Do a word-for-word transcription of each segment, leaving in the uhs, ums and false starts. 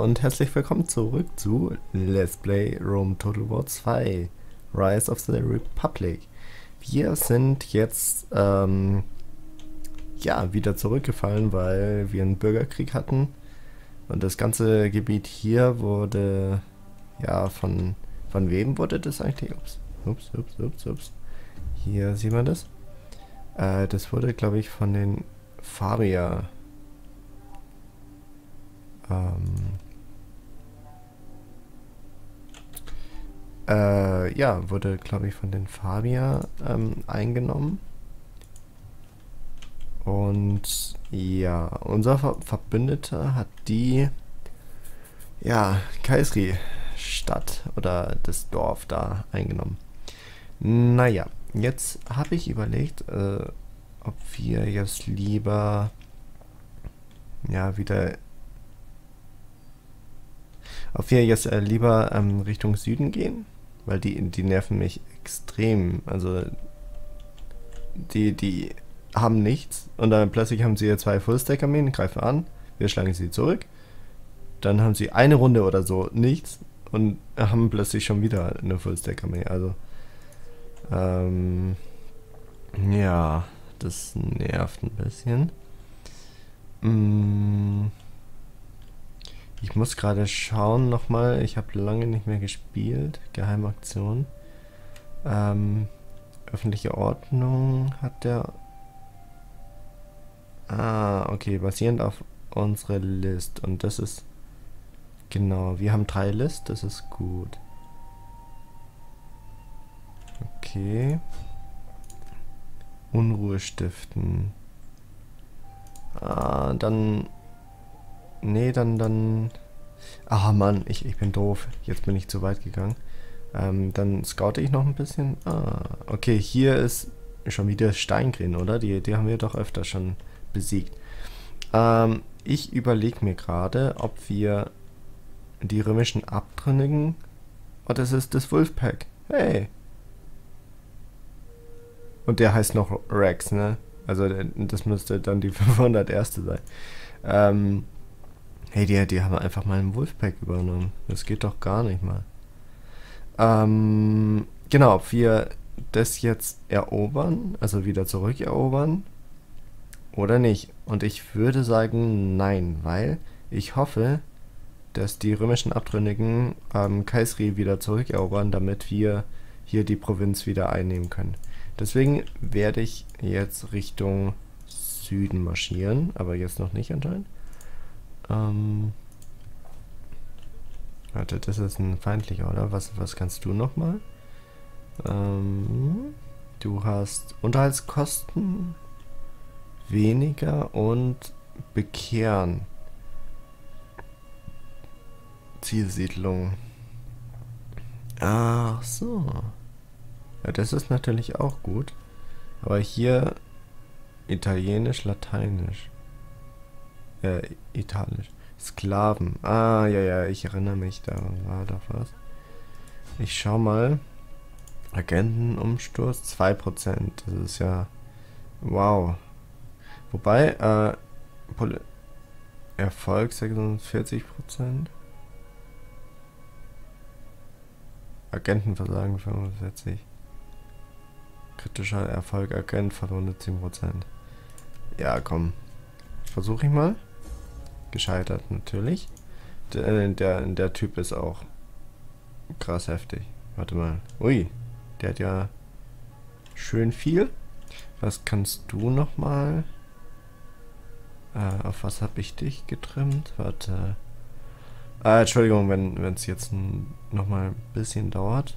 und herzlich willkommen zurück zu Let's Play Rome Total War zwei Rise of the Republic. Wir sind jetzt ähm, ja, wieder zurückgefallen, weil wir einen Bürgerkrieg hatten und das ganze Gebiet hier wurde ja von von wem wurde das eigentlich? Ups, ups, ups, ups, ups. Hier sieht man das. Äh, das wurde, glaube ich, von den Fabier ähm, Äh, ja, wurde, glaube ich, von den Fabier ähm, eingenommen. Und ja, unser Ver Verbündeter hat die, ja, Kaisri-Stadt oder das Dorf da eingenommen. Naja, jetzt habe ich überlegt, äh, ob wir jetzt lieber, ja, wieder, ob wir jetzt äh, lieber ähm, Richtung Süden gehen. Weil die, die nerven mich extrem. Also, die, die haben nichts. Und dann plötzlich haben sie hier zwei Fullstack-Armeen, greifen an. Wir schlagen sie zurück. Dann haben sie eine Runde oder so nichts. Und haben plötzlich schon wieder eine Fullstack-Armee. Also, ähm, ja, das nervt ein bisschen. Mm. Ich muss gerade schauen nochmal. Ich habe lange nicht mehr gespielt. Geheimaktion. Ähm, öffentliche Ordnung hat der... Ah, okay. Basierend auf unsere List. Und das ist... Genau, wir haben drei List. Das ist gut. Okay. Unruhe stiften. Ah, dann... Nee, dann, dann... Ah, Mann, ich, ich bin doof. Jetzt bin ich zu weit gegangen. Ähm, dann scoute ich noch ein bisschen. Ah, okay, hier ist schon wieder Steingrin, oder? Die, die haben wir doch öfter schon besiegt. Ähm, ich überlege mir gerade, ob wir die römischen Abtrünnigen... Oh, das ist das Wolfpack. Hey! Und der heißt noch Rex, ne? Also, das müsste dann die fünfhunderterste sein. Ähm... Hey, die, die haben einfach mal einen Wolfpack übernommen. Das geht doch gar nicht mal. Ähm, genau, ob wir das jetzt erobern, also wieder zurückerobern, oder nicht. Und ich würde sagen, nein, weil ich hoffe, dass die römischen Abtrünnigen ähm, Kaisri wieder zurückerobern, damit wir hier die Provinz wieder einnehmen können. Deswegen werde ich jetzt Richtung Süden marschieren, aber jetzt noch nicht anscheinend. Ähm, warte, das ist ein feindlicher, oder? Was, was kannst du nochmal? Ähm, du hast Unterhaltskosten weniger und Bekehren. Zielsiedlung. Ach so. Ja, das ist natürlich auch gut. Aber hier Italienisch, Lateinisch. Äh, Italisch. Sklaven. Ah, ja, ja, ich erinnere mich, da war doch was. Ich schau mal. Agentenumsturz, zwei Prozent. Das ist ja... Wow. Wobei, äh, Pol Erfolg sechsundvierzig Prozent. Agentenversagen fünfundvierzig. Kritischer Erfolg, Agent verwundet zehn Prozent. Ja, komm. Versuche ich mal. Gescheitert natürlich. Der, der, der Typ ist auch krass heftig. Warte mal. Ui, der hat ja schön viel. Was kannst du nochmal? Äh, auf was habe ich dich getrimmt? Warte. Ah, Entschuldigung, wenn es jetzt nochmal ein bisschen dauert.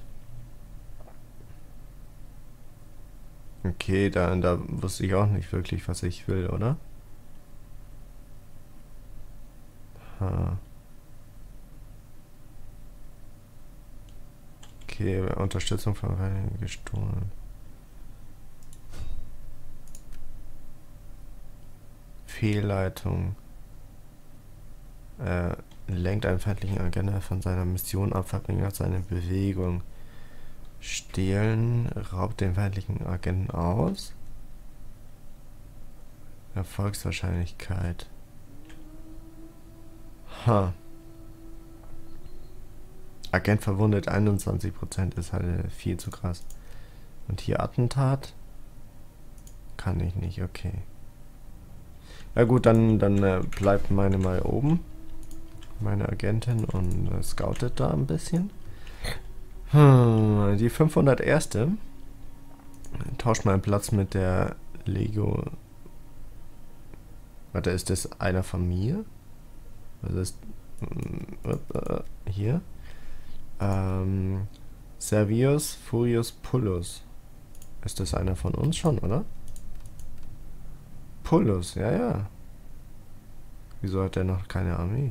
Okay, da, da wusste ich auch nicht wirklich, was ich will, oder? Ha. Okay, Unterstützung von Reinigen gestohlen. Fehlleitung. Er lenkt einen feindlichen Agenten von seiner Mission ab, verringert seine Bewegung. Stehlen, raubt den feindlichen Agenten aus. Erfolgswahrscheinlichkeit. Ha. Agent verwundet einundzwanzig Prozent ist halt viel zu krass. Und hier Attentat? Kann ich nicht, okay. Ja gut, dann, dann äh, bleibt meine mal oben. Meine Agentin und äh, scoutet da ein bisschen. Hm, die fünfhunderterste tauscht meinen Platz mit der Lego. Warte, ist das einer von mir? Was ist äh, äh, hier? Ähm, Servius Furius Pullus. Ist das einer von uns schon, oder? Pullus, ja, ja. Wieso hat der noch keine Armee?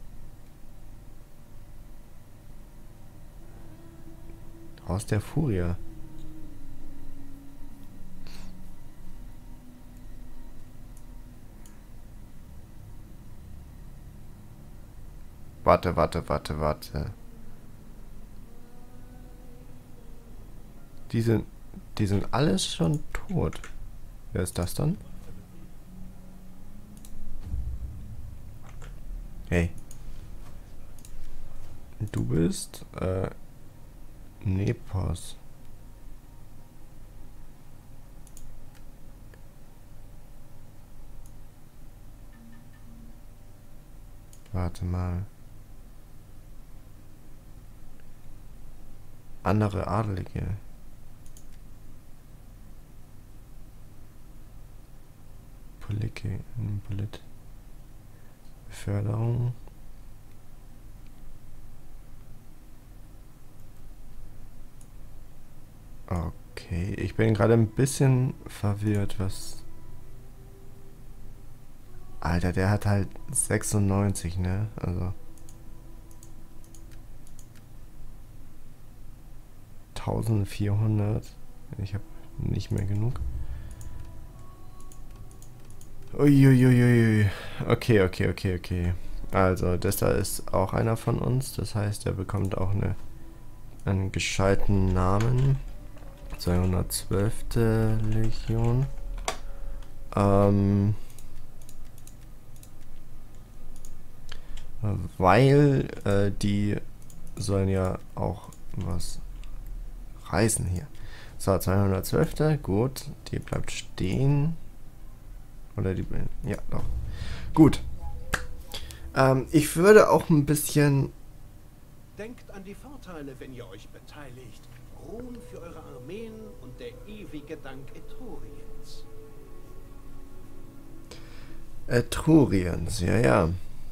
Aus der Furie. Warte, warte, warte, warte. Die sind, die sind alles schon tot. Wer ist das dann? Hey. Du bist, äh, Nepos. Warte mal. Andere Adelige. Polike, Polit. Beförderung. Okay, ich bin gerade ein bisschen verwirrt, was... Alter, der hat halt sechsundneunzig, ne? Also... eintausendvierhundert. Ich habe nicht mehr genug. Uiuiuiui. Okay, okay, okay, okay. Also, das da ist auch einer von uns. Das heißt, er bekommt auch eine, einen gescheiten Namen. zweihundertzwölfte Legion. Ähm... Weil äh, die sollen ja auch was reißen hier. So, zweihundertzwölfte Gut, die bleibt stehen. Oder die... Ja, doch. Gut. Ähm, ich würde auch ein bisschen... Denkt an die Vorteile, wenn ihr euch beteiligt. Ruhm für eure Armeen und der ewige Dank Etruriens. Etruriens, ja, ja.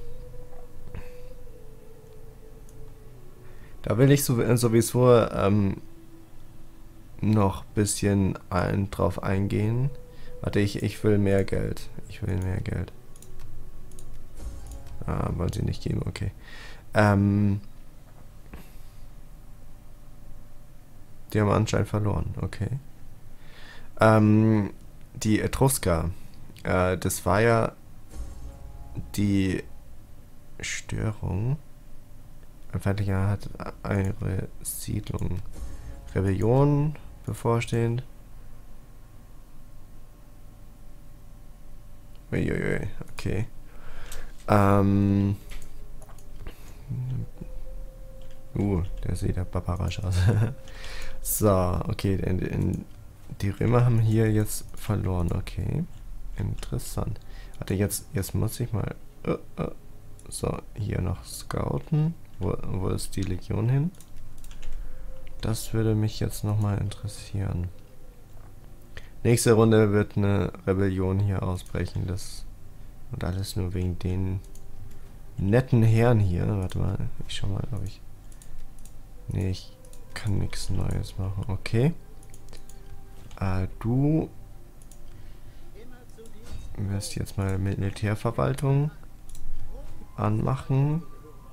Da will ich sowieso ähm, noch ein bisschen ein, drauf eingehen. Warte, ich, ich will mehr Geld. Ich will mehr Geld. Ah, wollen sie nicht geben, okay. Ähm, die haben anscheinend verloren, okay. Ähm, die Etrusker, äh, das war ja die Störung. Ein Feindlicher hat eine Siedlung. Rebellion bevorstehend. Uiuiui, okay. Ähm. Uh, der sieht ja barbarisch aus. So, okay. In, in, die Römer haben hier jetzt verloren, okay. Interessant. Warte, jetzt, jetzt muss ich mal. Uh, uh, so, hier noch scouten. Wo, wo ist die Legion hin? Das würde mich jetzt nochmal interessieren. Nächste Runde wird eine Rebellion hier ausbrechen. Das und alles nur wegen den netten Herren hier. Warte mal, ich schau mal, ob ich... Nee, ich kann nichts Neues machen. Okay. Äh, du wirst jetzt mal Militärverwaltung anmachen.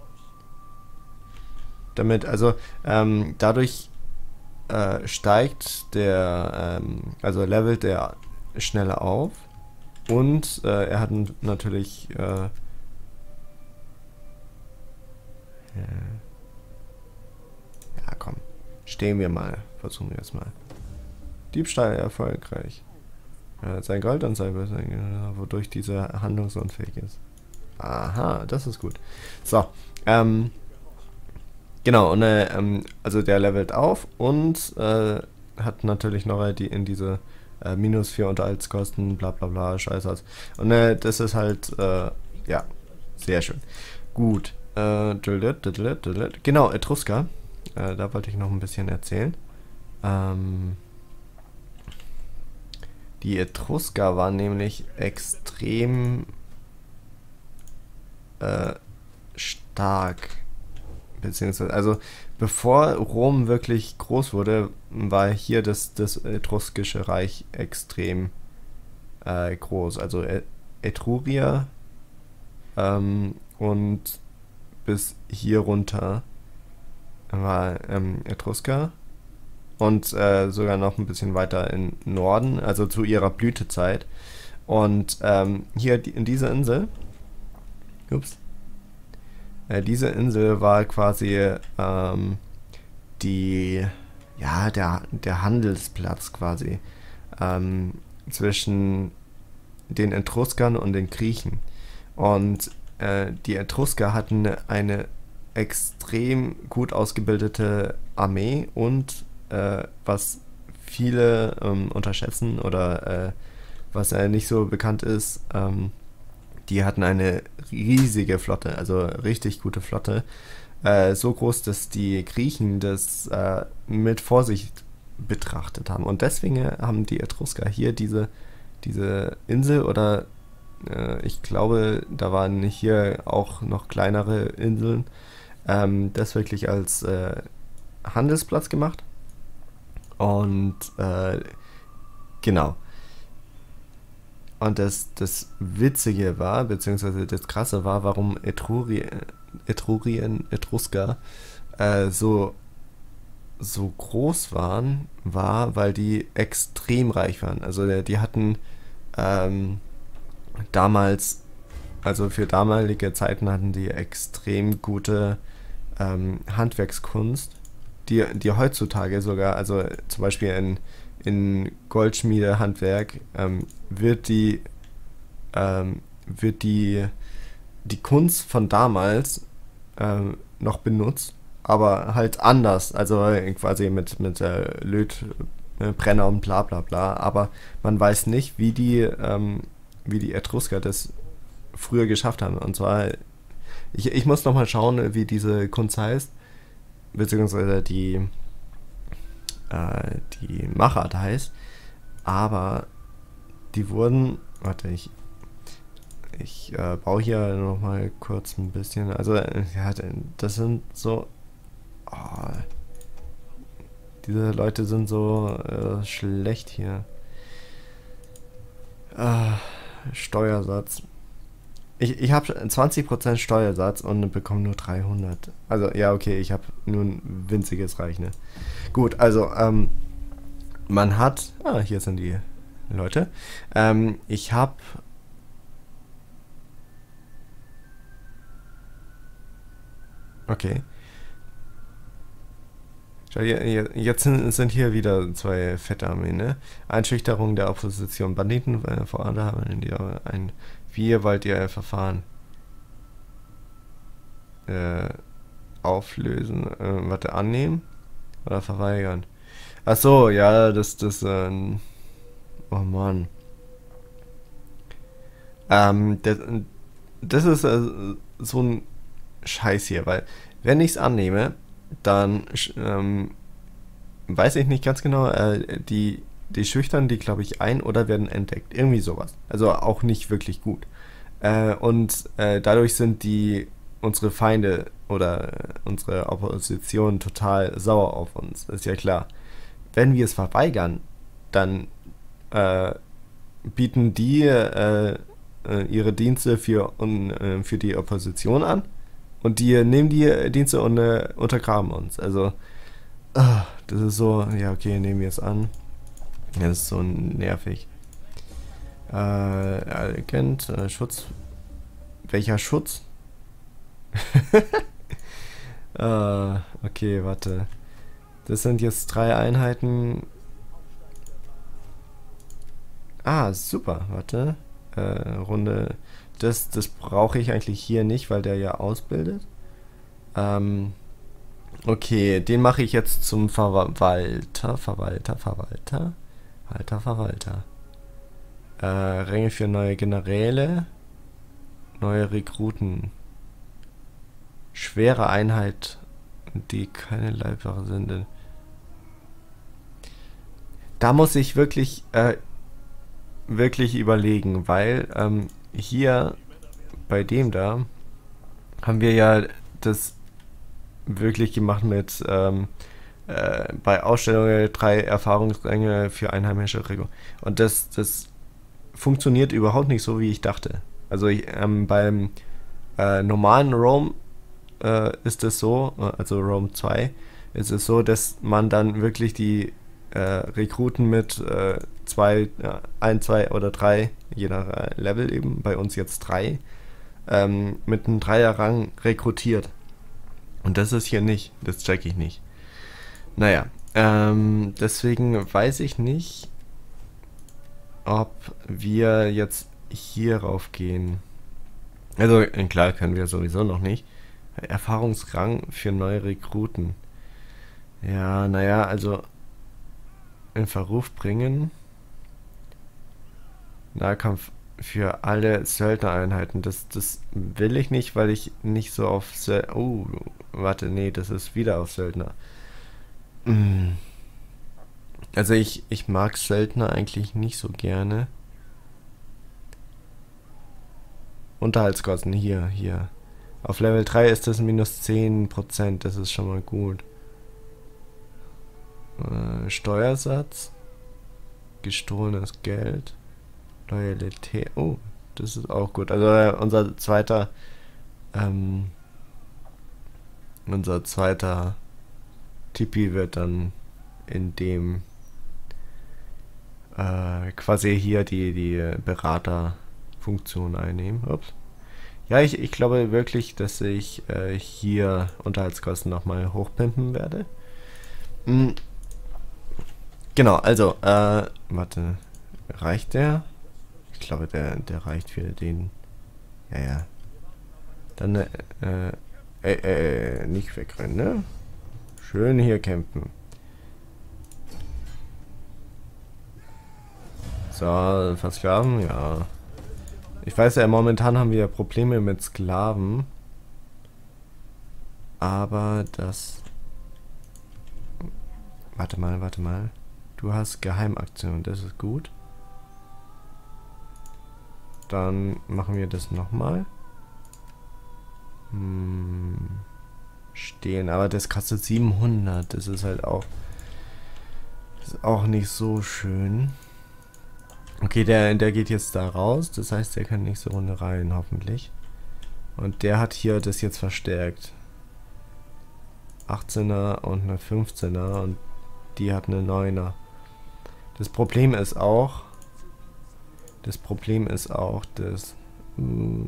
Damit, also, ähm, dadurch äh, steigt der, ähm, also levelt der schneller auf und äh, er hat natürlich äh, ja, komm, stehen wir mal, versuchen wir es mal. Diebstahl erfolgreich. Ja, sein Gold und sein wodurch dieser handlungsunfähig ist. Aha, das ist gut. So, ähm, genau, und äh, ähm, also der levelt auf und äh, hat natürlich noch die in diese äh, minus vier Unterhaltskosten, bla bla bla, Scheiße. Und äh, das ist halt, äh, ja, sehr schön. Gut. Äh, genau, Etrusker. Äh, da wollte ich noch ein bisschen erzählen. Ähm, die Etrusker waren nämlich extrem äh, stark. Beziehungsweise, also bevor Rom wirklich groß wurde, war hier das, das etruskische Reich extrem äh, groß. Also Etruria ähm, und bis hier runter war ähm, Etrusker und äh, sogar noch ein bisschen weiter in Norden, also zu ihrer Blütezeit. Und ähm, hier in dieser Insel, ups, äh, diese Insel war quasi ähm, die, ja, der, der Handelsplatz quasi ähm, zwischen den Etruskern und den Griechen. Und äh, die Etrusker hatten eine extrem gut ausgebildete Armee und äh, was viele ähm, unterschätzen oder äh, was äh, nicht so bekannt ist, ähm, die hatten eine riesige Flotte, also richtig gute Flotte. Äh, so groß, dass die Griechen das äh, mit Vorsicht betrachtet haben. Und deswegen haben die Etrusker hier diese, diese Insel oder äh, ich glaube, da waren hier auch noch kleinere Inseln, ähm, das wirklich als äh, Handelsplatz gemacht. Und äh, genau. Und das, das Witzige war, beziehungsweise das Krasse war, warum Etrurien, Etrurien Etrusker äh, so, so groß waren, war, weil die extrem reich waren. Also die, die hatten ähm, damals, also für damalige Zeiten hatten die extrem gute ähm, Handwerkskunst, die, die heutzutage sogar, also zum Beispiel in in Goldschmiedehandwerk ähm, wird die ähm, wird die die Kunst von damals ähm, noch benutzt, aber halt anders, also quasi mit mit äh, Lötbrenner und bla bla bla, aber man weiß nicht, wie die ähm, wie die Etrusker das früher geschafft haben. Und zwar, ich, ich muss noch mal schauen, wie diese Kunst heißt, beziehungsweise die die Machart heißt, aber die wurden, warte, ich ich äh, baue hier noch mal kurz ein bisschen, also ja, das sind so, oh, diese Leute sind so äh, schlecht hier. Äh, Steuersatz. Ich, ich habe zwanzig Prozent Steuersatz und bekomme nur dreihundert. Also, ja, okay, ich habe nur ein winziges Reich, ne? Gut, also, ähm, man hat... Ah, hier sind die Leute. Ähm, ich habe... Okay. Jetzt sind hier wieder zwei fette Armeen, ne? Einschüchterung der Opposition. Banditen äh, vor Ort haben die ein... Wie wollt ihr verfahren? Äh, auflösen. Äh, warte, annehmen? Oder verweigern? Ach so, ja, das, das, äh, oh Mann. Ähm, das, das ist äh, so ein Scheiß hier, weil, wenn ich es annehme, dann, ähm, weiß ich nicht ganz genau, äh, die, die schüchtern die, glaube ich, ein oder werden entdeckt. Irgendwie sowas. Also auch nicht wirklich gut. Äh, und äh, dadurch sind die unsere Feinde oder äh, unsere Opposition total sauer auf uns. Ist ja klar. Wenn wir es verweigern, dann äh, bieten die äh, äh, ihre Dienste für, un, äh, für die Opposition an und die nehmen die Dienste und äh, untergraben uns. Also, uh, das ist so, ja okay, nehmen wir es an. Das ist so nervig. Äh, Agent, äh, Schutz. Welcher Schutz? äh, okay, warte. Das sind jetzt drei Einheiten. Ah, super, warte. Äh, Runde. Das, das brauche ich eigentlich hier nicht, weil der ja ausbildet. Ähm, Okay, den mache ich jetzt zum Verwalter, Verwalter, Verwalter, Verwalter, Verwalter. Äh, Ränge für neue Generäle, neue Rekruten. Schwere Einheit, die keine Leibwache sind. Da muss ich wirklich, äh, wirklich überlegen, weil ähm, hier bei dem da haben wir ja das wirklich gemacht mit ähm, äh, bei Ausstellungen drei Erfahrungsränge für einheimische Regeln. Und das, das funktioniert überhaupt nicht so, wie ich dachte. Also ich, ähm, beim äh, normalen Rome äh, ist es so, also Rome zwei, ist es so, dass man dann wirklich die äh, Rekruten mit äh, zwei, äh, ein, zwei oder drei, je nach äh, Level eben, bei uns jetzt drei, ähm, mit einem Dreierrang rekrutiert. Und das ist hier nicht. Das check ich nicht. Naja, ähm, deswegen weiß ich nicht, ob wir jetzt hierauf gehen. Also, klar, können wir sowieso noch nicht. Erfahrungsrang für neue Rekruten. Ja, naja, also in Verruf bringen. Nahkampf für alle Söldnereinheiten. Das, das will ich nicht, weil ich nicht so auf Söldner... Oh, warte, nee, das ist wieder auf Söldner. Also ich, ich mag Söldner eigentlich nicht so gerne. Unterhaltskosten, hier, hier. Auf Level drei ist das minus zehn Prozent, das ist schon mal gut. Äh, Steuersatz. Gestohlenes Geld. Loyalität. Oh, das ist auch gut. Also äh, unser zweiter ähm, unser zweiter Tipi wird dann in dem äh, quasi hier die, die Beraterfunktion einnehmen. Ups. Ja, ich, ich glaube wirklich, dass ich äh, hier Unterhaltskosten nochmal hochpimpen werde. Mhm. Genau, also, äh, warte, reicht der? Ich glaube, der, der reicht für den. Ja, ja. Dann, äh, äh, äh, nicht wegrennen, ne? Schön hier campen. So, Versklaven, ja. Ich weiß ja, momentan haben wir Probleme mit Sklaven. Aber das... Warte mal, warte mal. Du hast Geheimaktion, das ist gut. Dann machen wir das nochmal. Hm, stehen, aber das kostet siebenhundert. Das ist halt auch... Das ist auch nicht so schön. Okay, der, der geht jetzt da raus. Das heißt, der kann nächste Runde rein, hoffentlich. Und der hat hier das jetzt verstärkt. achtzehner und eine fünfzehner und die hat eine neuner. Das Problem ist auch... Das Problem ist auch, dass... Mh,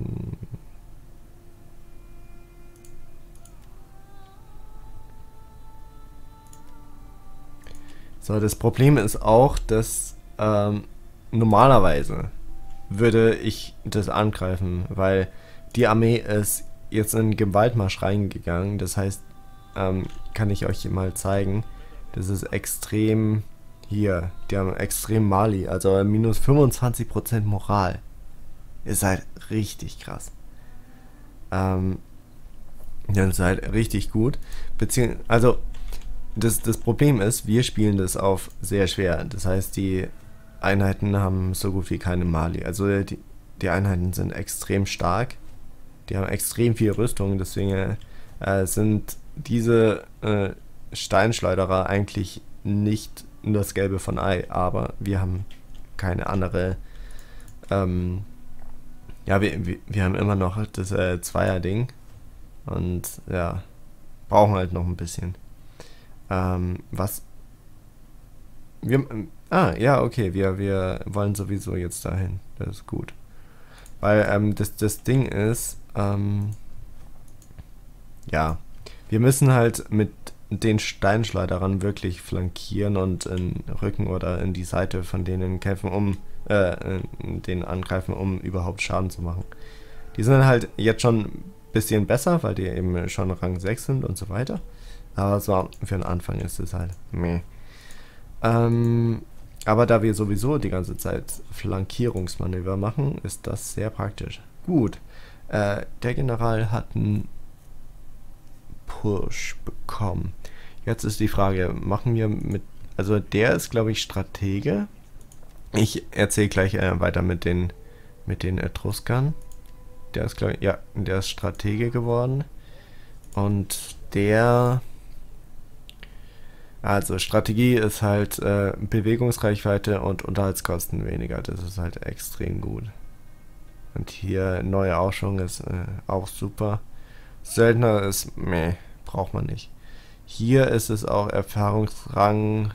so, das Problem ist auch, dass ähm, normalerweise würde ich das angreifen, weil die Armee ist jetzt in Gewaltmarsch reingegangen. Das heißt, ähm, kann ich euch mal zeigen, das ist extrem hier, die haben extrem Mali, also minus fünfundzwanzig Prozent Moral. Ist halt richtig krass. Ähm, das ist halt richtig gut. Beziehungsweise, also das, das Problem ist, wir spielen das auf sehr schwer. Das heißt, die Einheiten haben so gut wie keine Mali. Also die, die Einheiten sind extrem stark. Die haben extrem viel Rüstung. Deswegen äh, sind diese äh, Steinschleuderer eigentlich nicht das Gelbe von Ei. Aber wir haben keine andere... Ähm, ja, wir, wir, wir haben immer noch das äh, Zweier-Ding. Und ja, brauchen halt noch ein bisschen. Ähm, was... Wir... Ah, ja, okay, wir, wir wollen sowieso jetzt dahin. Das ist gut. Weil ähm, das, das Ding ist, ähm, ja, wir müssen halt mit den Steinschleuderern wirklich flankieren und in Rücken oder in die Seite von denen kämpfen, um, äh, den angreifen, um überhaupt Schaden zu machen. Die sind halt jetzt schon ein bisschen besser, weil die eben schon Rang sechs sind und so weiter. Aber so für den Anfang ist es halt meh. Ähm, aber da wir sowieso die ganze Zeit Flankierungsmanöver machen, ist das sehr praktisch. Gut, äh, der General hat einen Push bekommen. Jetzt ist die Frage, machen wir mit, also der ist glaube ich Stratege. Ich erzähle gleich äh, weiter mit den, mit den Etruskern. Der ist glaube ich, ja, der ist Stratege geworden. Und der... Also Strategie ist halt äh, Bewegungsreichweite und Unterhaltskosten weniger. Das ist halt extrem gut. Und hier neue Ausschwung ist äh, auch super. Söldner ist, meh, braucht man nicht. Hier ist es auch Erfahrungsrang.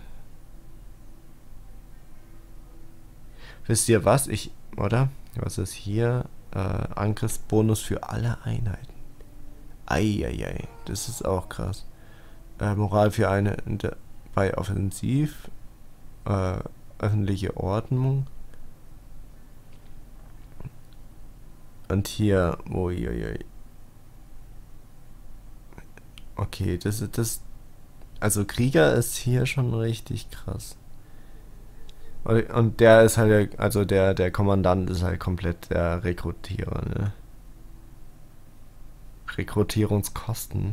Wisst ihr was? Ich, oder? Was ist hier? Äh, Angriffsbonus für alle Einheiten. Eieiei, das ist auch krass. Äh, Moral für eine de, bei Offensiv, äh, öffentliche Ordnung. Und hier, uiuiui. Okay, das ist das. Also Krieger ist hier schon richtig krass. Und, und der ist halt, also der, der Kommandant ist halt komplett der Rekrutierer, ne? Rekrutierungskosten.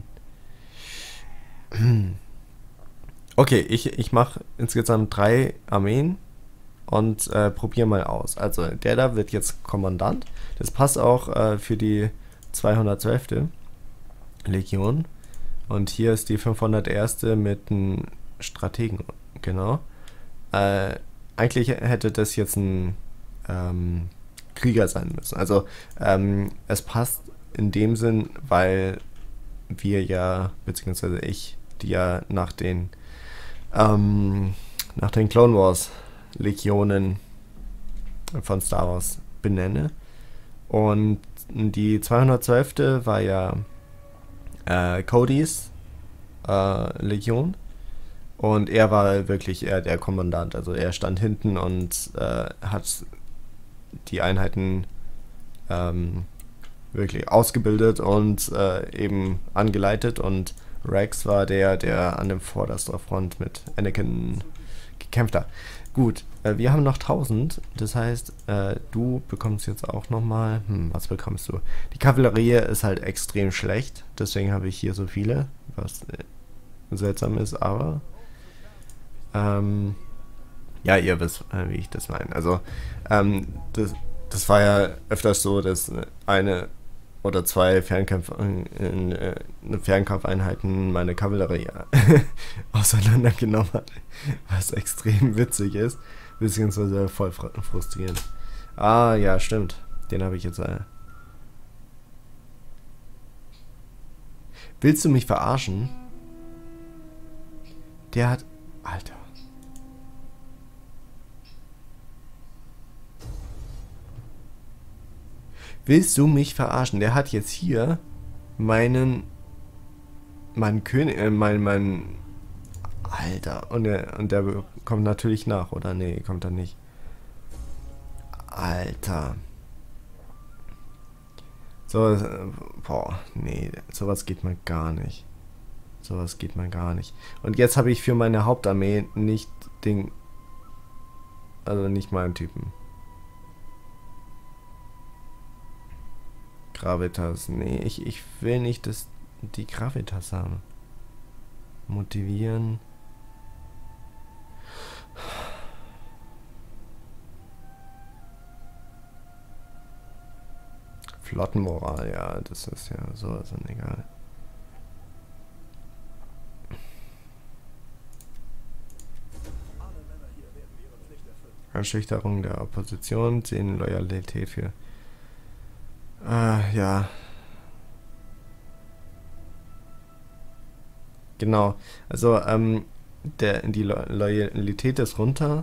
Okay, ich, ich mache insgesamt drei Armeen und äh, probiere mal aus. Also der da wird jetzt Kommandant. Das passt auch äh, für die zweihundertzwölfte Legion. Und hier ist die fünfhunderterste mit einem Strategen. Genau. Äh, eigentlich hätte das jetzt ein ähm, Krieger sein müssen. Also ähm, es passt in dem Sinn, weil wir ja, beziehungsweise ich, die ja nach den ähm, nach den Clone Wars Legionen von Star Wars benenne. Und die zweihundertzwölfte war ja äh, Codys äh, Legion. Und er war wirklich eher der Kommandant. Also er stand hinten und äh, hat die Einheiten ähm, wirklich ausgebildet und äh, eben angeleitet, und Rex war der, der an dem vorderster Front mit Anakin gekämpft hat. Gut, äh, wir haben noch tausend, das heißt, äh, du bekommst jetzt auch nochmal, hm, was bekommst du? Die Kavallerie ist halt extrem schlecht, deswegen habe ich hier so viele, was äh, seltsam ist, aber ähm, ja, ihr wisst, äh, wie ich das meine. Also, ähm, das, das war ja öfters so, dass eine oder zwei Fernkampf, in, äh, Fernkampfeinheiten meine Kavallerie auseinandergenommen hat, was extrem witzig ist, beziehungsweise voll frustrierend. Ah, ja, stimmt. Den habe ich jetzt. Äh. Willst du mich verarschen? Der hat... Alter. Willst du mich verarschen? Der hat jetzt hier meinen meinen König, äh, mein, mein, Alter, und der, und der kommt natürlich nach, oder? Nee, kommt er nicht. Alter. So, äh, boah, nee, sowas geht mal gar nicht. Sowas geht mal gar nicht. Und jetzt habe ich für meine Hauptarmee nicht den, also nicht meinen Typen. Gravitas, nee, ich, ich will nicht, dass die Gravitas haben. Motivieren. Flottenmoral, ja, das ist ja sowas von egal. Einschüchterung der Opposition, sehen Loyalität für... Äh, ja. Genau. Also, ähm, der, die Lo Loyalität ist runter.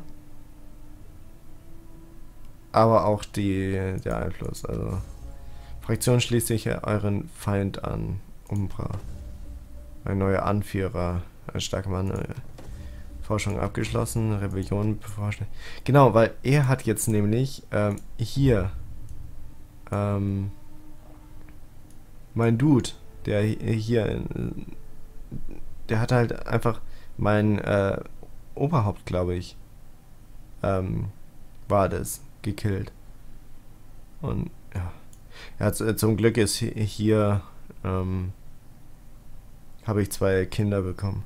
Aber auch die, der Einfluss. Also, Fraktion schließt sich euren Feind an. Umbra. Ein neuer Anführer. Ein starker Mann. Äh, Forschung abgeschlossen. Rebellion bevorsteht. Genau, weil er hat jetzt nämlich ähm, hier ähm, mein Dude, der hier, der hat halt einfach mein äh, Oberhaupt, glaube ich, ähm, war das, gekillt. Und ja, ja z- zum Glück ist hi- hier, ähm, habe ich zwei Kinder bekommen.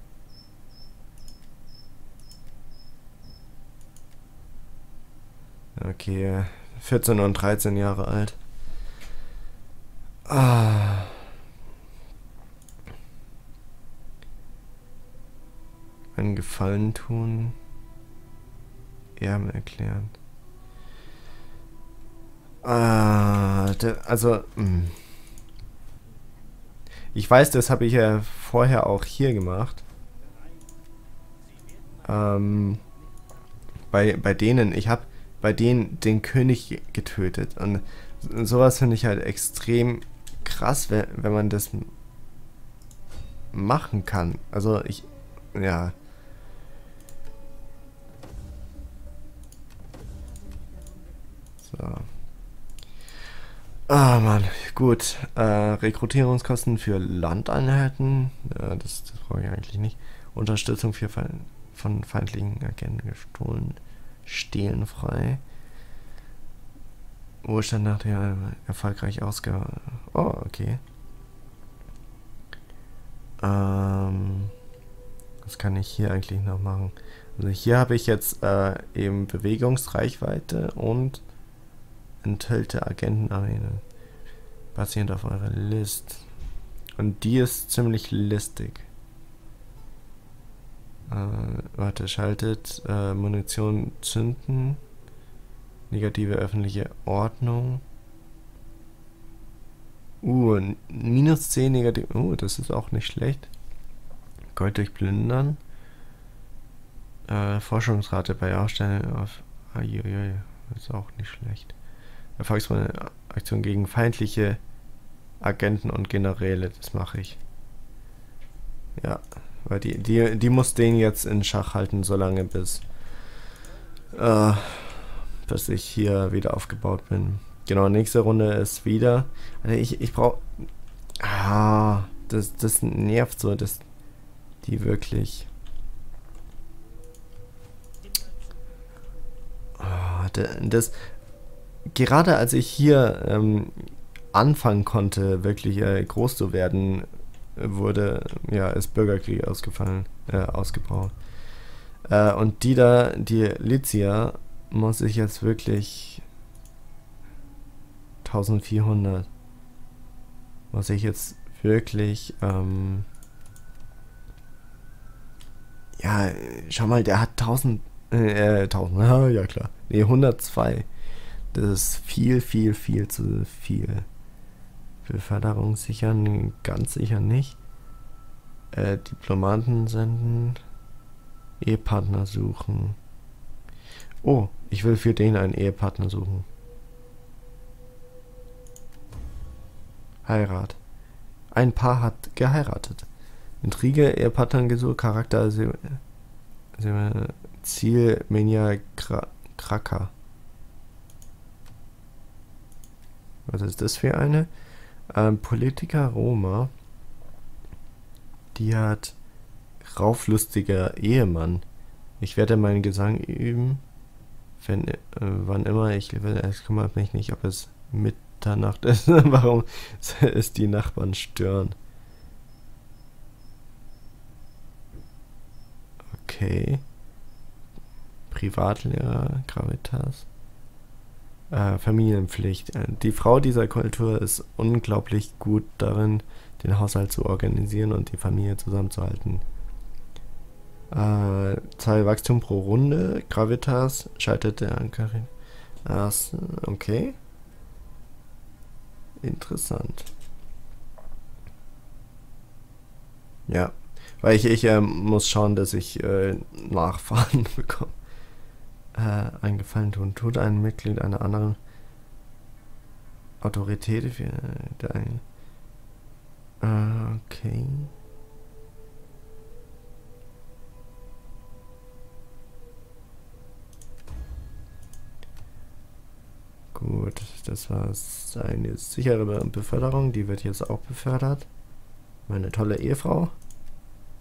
Okay, vierzehn und dreizehn Jahre alt. Ah. Einen Gefallen tun. Erben erklären. Ah, der, also, mh. Ich weiß, das habe ich ja vorher auch hier gemacht. Ähm, bei, bei denen, ich habe bei denen den König getötet. Und sowas finde ich halt extrem krass, wenn, wenn man das machen kann. Also ich, ja. So. Ah, Mann, gut. Äh, Rekrutierungskosten für Landeinheiten. Ja, das, das brauche ich eigentlich nicht. Unterstützung für Fe von feindlichen Agenten gestohlen. Stehlen frei. Wohlstand nach der erfolgreich ausge... Oh, okay. Ähm, was kann ich hier eigentlich noch machen? Also hier habe ich jetzt äh, eben Bewegungsreichweite und enthüllte Agentenarena. Basierend auf eurer List. Und die ist ziemlich listig. Äh, warte, schaltet äh, Munition zünden. Negative öffentliche Ordnung. Uh, minus zehn negativ. Uh, das ist auch nicht schlecht. Gold durch Plündern. Äh, Forschungsrate bei Ausstellung auf. Uiuiui, ist auch nicht schlecht. Erfolgsaktion gegen feindliche Agenten und Generäle, das mache ich. Ja, weil die, die, die muss den jetzt in Schach halten, solange bis, äh, bis ich hier wieder aufgebaut bin. Genau, nächste Runde ist wieder. Also ich, ich brauche. Ah, das, das nervt so, dass die wirklich. Ah, das. Gerade als ich hier ähm, anfangen konnte, wirklich äh, groß zu werden, wurde, ja, ist Bürgerkrieg ausgefallen, äh, ausgebrochen. Äh, und die da, die Lycia, muss ich jetzt wirklich eintausendvierhundert. Muss ich jetzt wirklich, ähm, ja, schau mal, der hat tausend, äh, tausend, ja klar, nee, hundertzwei. Das ist viel, viel, viel zu viel. Beförderung sichern, ganz sicher nicht. Äh, Diplomaten senden. Ehepartner suchen. Oh, ich will für den einen Ehepartner suchen. Heirat. Ein Paar hat geheiratet. Intrige, Ehepartner gesucht, Charakter, Se Se Ziel, Menia, Kraka. Was ist das für eine? Ähm, Politiker Roma. Die hat rauflustiger Ehemann. Ich werde meinen Gesang üben. Wenn, äh, wann immer ich will. Es kümmert mich nicht, ob es Mitternacht ist. Warum es die Nachbarn stören. Okay. Privatlehrer, Gravitas. Äh, Familienpflicht. Die Frau dieser Kultur ist unglaublich gut darin, den Haushalt zu organisieren und die Familie zusammenzuhalten. Äh, Zahl Wachstum pro Runde. Gravitas schaltet der Ankarin. Okay. Interessant. Ja. Weil ich, ich äh, muss schauen, dass ich äh, Nachfahren bekomme. Äh, einen Gefallen tun. Tut ein Mitglied einer anderen Autorität für dein. Äh, okay. Gut, das war eine sichere Beförderung. Die wird jetzt auch befördert. Meine tolle Ehefrau.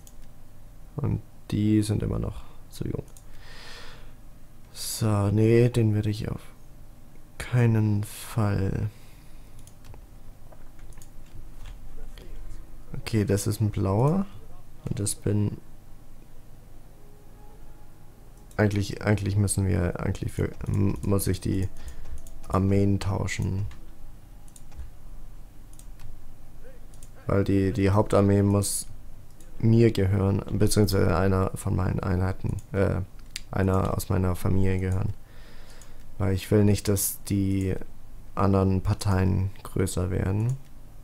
Und die sind immer noch zu jung. So, nee, den werde ich auf keinen Fall. Okay, das ist ein blauer. Und das bin... Eigentlich, eigentlich müssen wir, eigentlich für, muss ich die Armeen tauschen. Weil die, die Hauptarmee muss mir gehören, beziehungsweise einer von meinen Einheiten, äh, einer aus meiner Familie gehören. Weil ich will nicht, dass die anderen Parteien größer werden.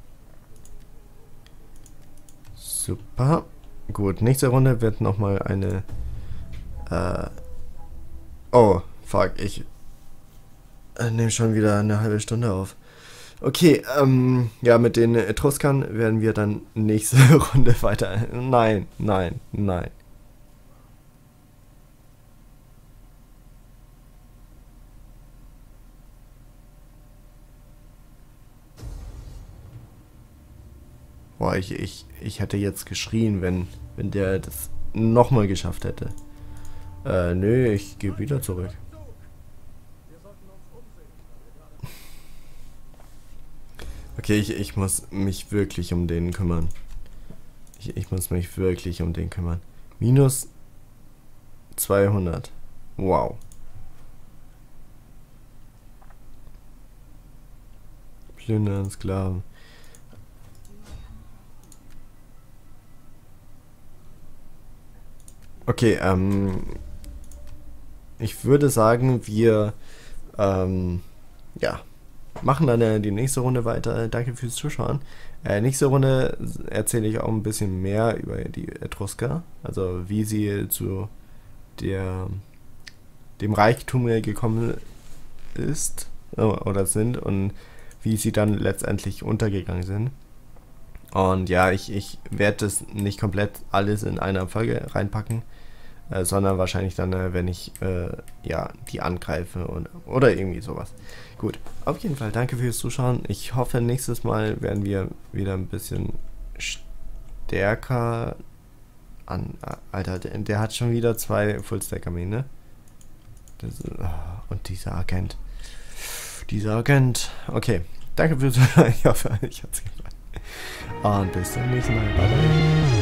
Super. Gut, nächste Runde wird nochmal eine... Äh, oh, fuck, ich äh, nehme schon wieder eine halbe Stunde auf. Okay, ähm, ja, mit den Etruskern werden wir dann nächste Runde weiter... Nein, nein, nein. Boah, ich, ich, ich hätte jetzt geschrien, wenn, wenn der das nochmal geschafft hätte. Äh, nö, ich gehe wieder zurück. Okay, ich, ich muss mich wirklich um den kümmern. Ich, ich muss mich wirklich um den kümmern. Minus zweihundert. Wow. Plündern, Sklaven. Okay, ähm... ich würde sagen, wir... Ähm... ja... machen dann äh, die nächste Runde weiter. Danke fürs Zuschauen. Äh, nächste Runde erzähle ich auch ein bisschen mehr über die Etrusker. Also wie sie zu der, dem Reichtum gekommen ist oder sind und wie sie dann letztendlich untergegangen sind. Und ja, ich, ich werde das nicht komplett alles in einer Folge reinpacken, äh, sondern wahrscheinlich dann, äh, wenn ich äh, ja, die angreife und, oder irgendwie sowas. Gut, auf jeden Fall danke fürs Zuschauen. Ich hoffe, nächstes Mal werden wir wieder ein bisschen stärker an... Alter, der, der hat schon wieder zwei Full-Stack-Armeen, ne? Das, und dieser Agent. Dieser Agent. Okay, danke fürs Zuschauen. Ich hoffe, euch hat's gefallen. Und bis zum nächsten Mal. Bye, bye.